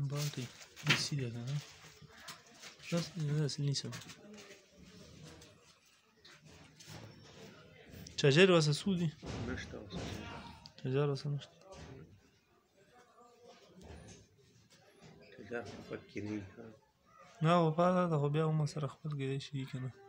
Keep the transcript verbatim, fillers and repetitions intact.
باټي دیسي ده که نه داسې داسې نیسم چارجر ورسره څو دي نشته ورسره چارجر ورسره نشته چارجر خو پکې نه وي نه خو پاته ده خو بیا هم سره خپل کېدای شي که نه